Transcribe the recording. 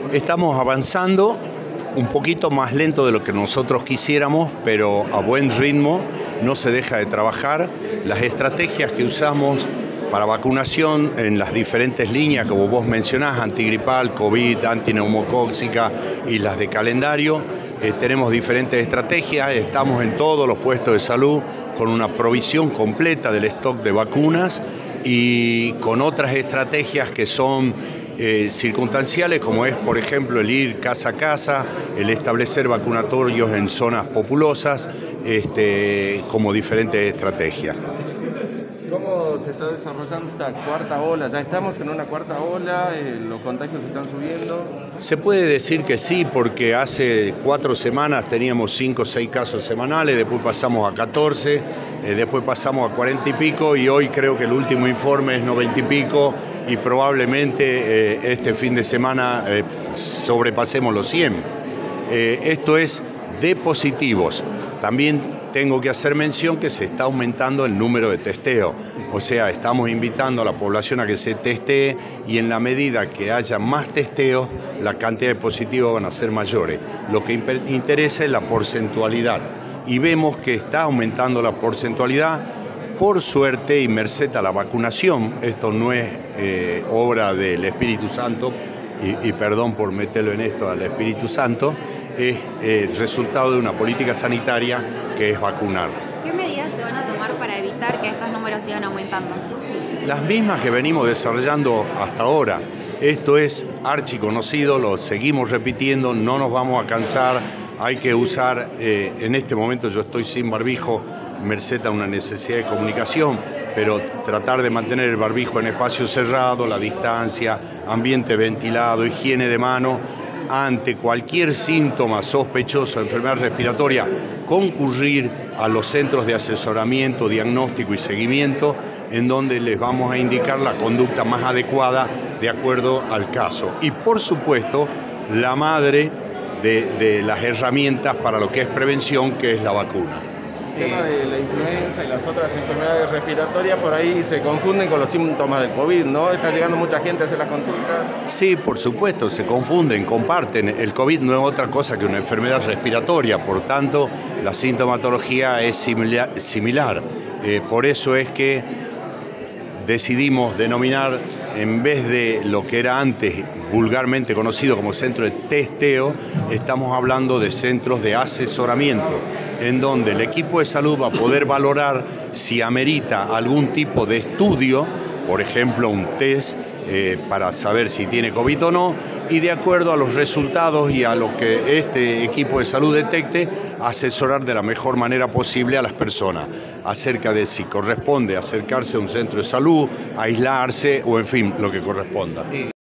Estamos avanzando un poquito más lento de lo que nosotros quisiéramos, pero a buen ritmo, no se deja de trabajar. Las estrategias que usamos para vacunación en las diferentes líneas, como vos mencionás, antigripal, COVID, antineumocóxica y las de calendario, tenemos diferentes estrategias, estamos en todos los puestos de salud con una provisión completa del stock de vacunas y con otras estrategias que son circunstanciales, como es, por ejemplo, el ir casa a casa, el establecer vacunatorios en zonas populosas, como diferentes estrategias. ¿Cómo se está desarrollando esta cuarta ola? ¿Ya estamos en una cuarta ola? ¿Los contagios se están subiendo? Se puede decir que sí, porque hace 4 semanas teníamos 5 o 6 casos semanales, después pasamos a 14, después pasamos a 40 y pico, y hoy creo que el último informe es 90 y pico, y probablemente este fin de semana sobrepasemos los 100. Esto es de positivos. También tengo que hacer mención que se está aumentando el número de testeo, o sea, estamos invitando a la población a que se testee, y en la medida que haya más testeos, la cantidad de positivos van a ser mayores. Lo que interesa es la porcentualidad, y vemos que está aumentando la porcentualidad, por suerte y merced a la vacunación. Esto no es obra del Espíritu Santo, y perdón por meterlo en esto al Espíritu Santo, es el resultado de una política sanitaria que es vacunar. ¿Qué medidas se van a tomar para evitar que estos números sigan aumentando? Las mismas que venimos desarrollando hasta ahora. Esto es archiconocido, lo seguimos repitiendo, no nos vamos a cansar. Hay que usar, en este momento yo estoy sin barbijo, merced a una necesidad de comunicación, pero tratar de mantener el barbijo en espacio cerrado, la distancia, ambiente ventilado, higiene de mano. Ante cualquier síntoma sospechoso de enfermedad respiratoria, concurrir a los centros de asesoramiento, diagnóstico y seguimiento, en donde les vamos a indicar la conducta más adecuada de acuerdo al caso. Y por supuesto, la madre de las herramientas para lo que es prevención, que es la vacuna. El tema de la influenza y las otras enfermedades respiratorias por ahí se confunden con los síntomas del COVID, ¿no? Está llegando mucha gente a hacer las consultas. Sí, por supuesto, se confunden, comparten. El COVID no es otra cosa que una enfermedad respiratoria, por tanto, la sintomatología es similar. Por eso es que decidimos denominar, en vez de lo que era antes vulgarmente conocido como centro de testeo, estamos hablando de centros de asesoramiento, en donde el equipo de salud va a poder valorar si amerita algún tipo de estudio, por ejemplo un test para saber si tiene COVID o no, y de acuerdo a los resultados y a lo que este equipo de salud detecte, asesorar de la mejor manera posible a las personas acerca de si corresponde acercarse a un centro de salud, aislarse o en fin, lo que corresponda.